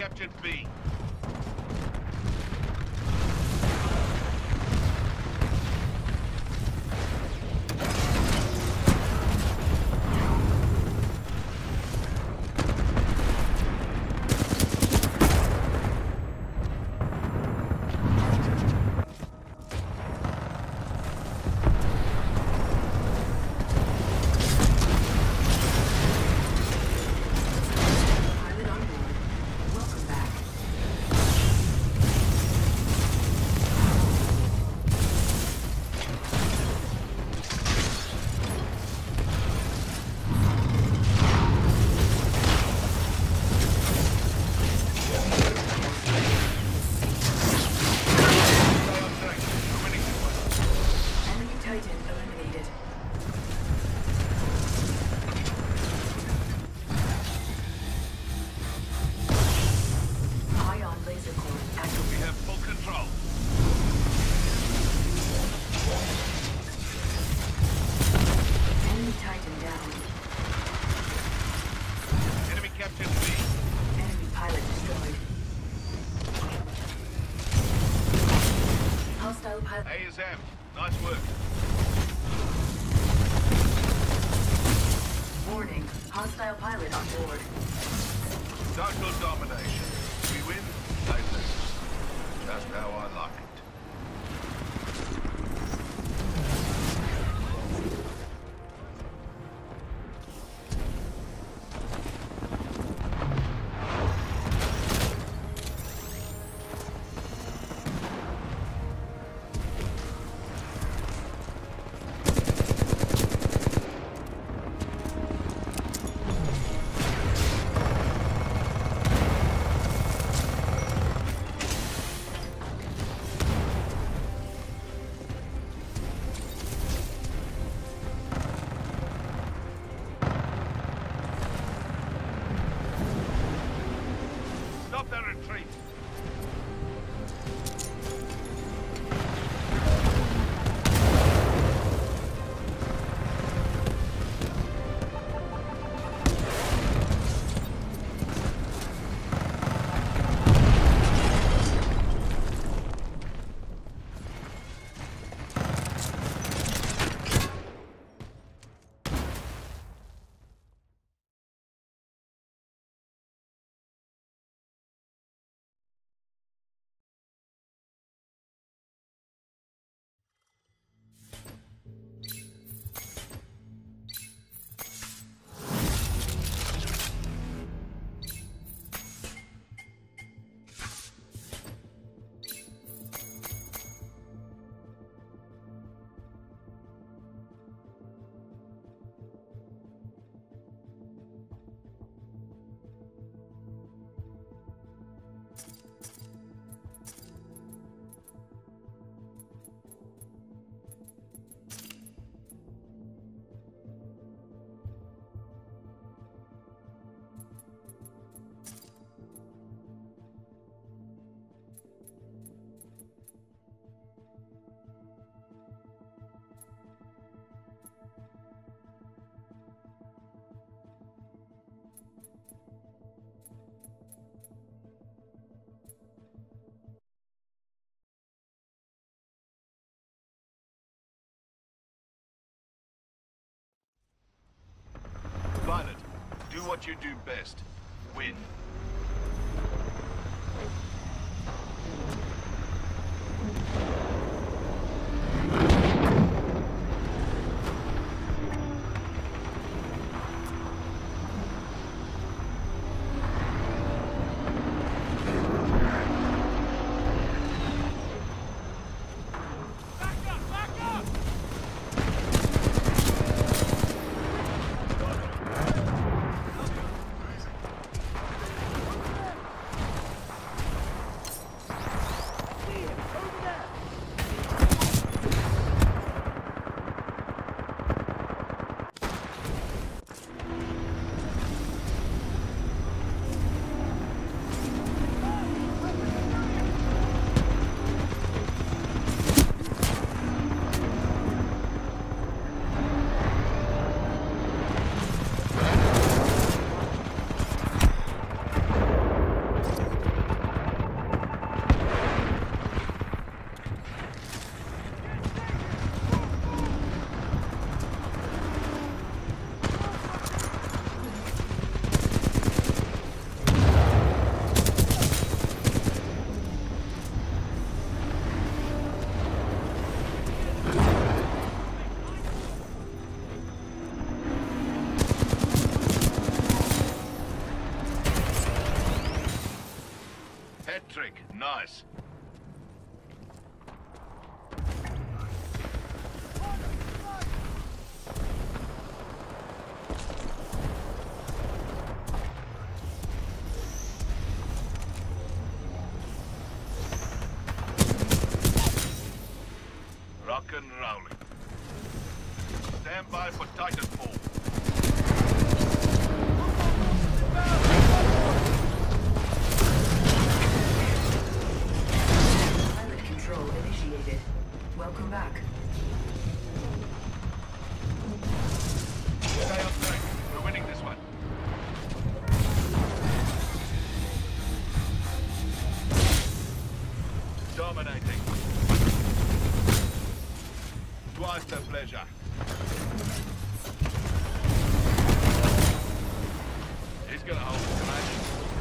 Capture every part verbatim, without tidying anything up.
captured B. A is out. Nice work. Warning, hostile pilot on board. Total domination. We win, they lose. Just how I like it. Stop that retreat. Pilot, do what you do best. Win. trick. Nice. Rock and rolling. Stand by for Titanfall. Pilot control initiated. Welcome back. Stay on track. We're winning this one. Dominating. Twice the pleasure. He's gonna hold the command.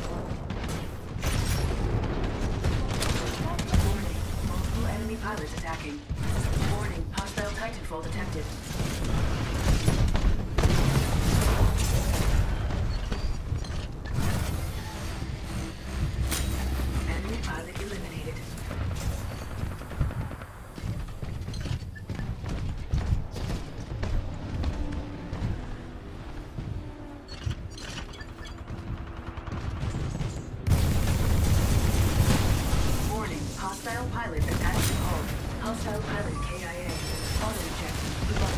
Warning. Multiple enemy pilots attacking. Warning. Hostile Titanfall detected. Enemy pilot eliminated. Warning. Hostile pilot attached to hull. Hostile pilot K I A. Auto eject. Goodbye.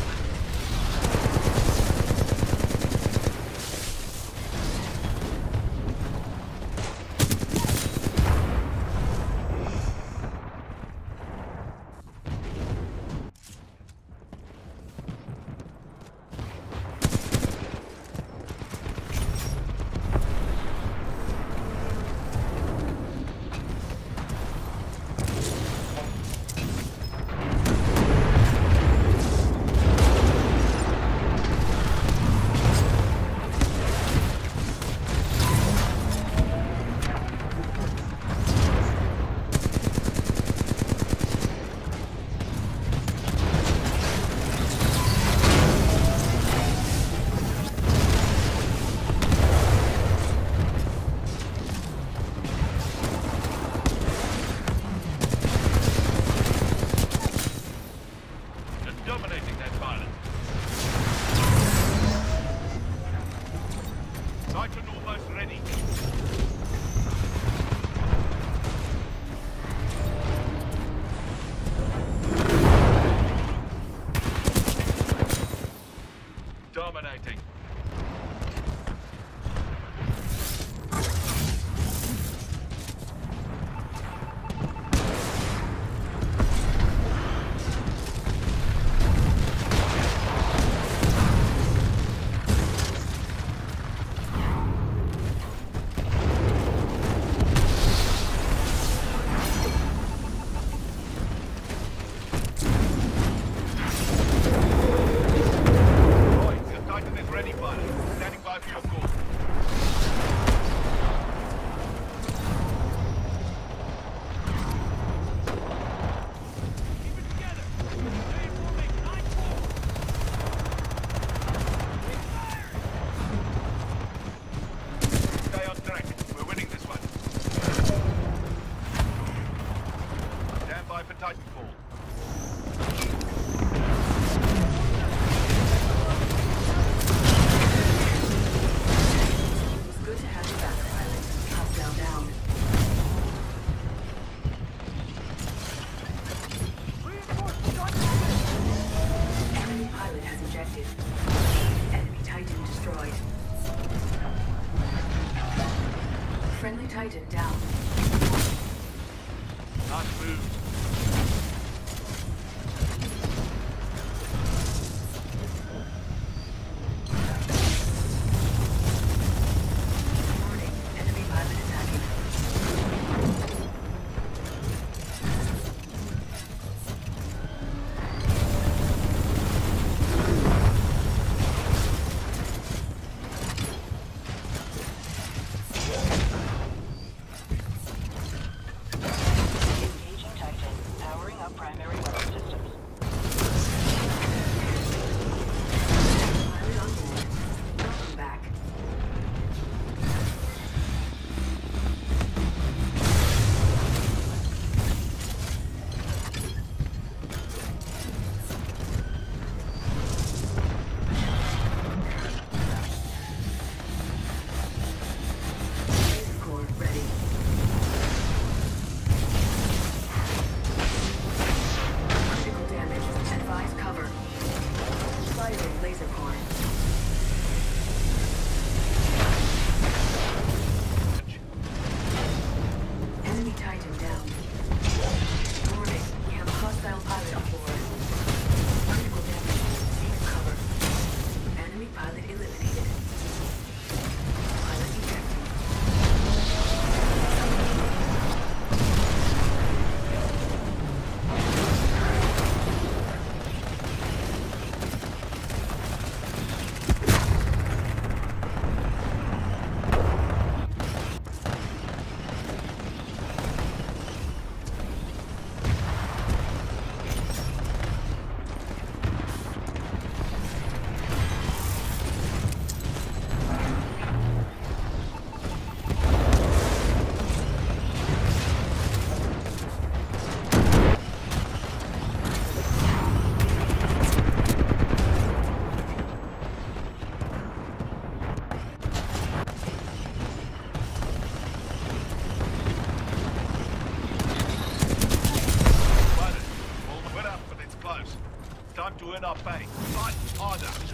Dominating that pilot. Titan almost ready. Dominating. Roy, your Titan is ready, pilot. Standing by for your call. Keep it together. Stay moving. Nine four. Stay on track. We're winning this one. Stand by for Titanfall. It's good to have you back, pilot. Hostile down. Enemy pilot has ejected. Enemy Titan destroyed. Friendly Titan down. Nice move. Warning. Enemy pilot attacking. Engaging Titan. our bait. Fight harder.